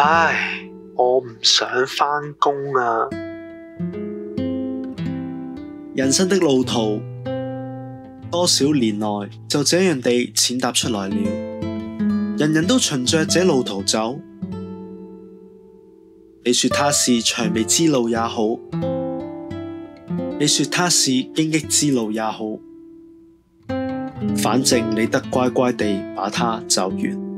唉，我唔想返工啊！ 人生的路途，多少年來就這樣地踐踏出來了。人人都循着這路途走，你說它是薔薇之路也好，你說它是荊棘之路也好，反正你得乖乖地把它走完。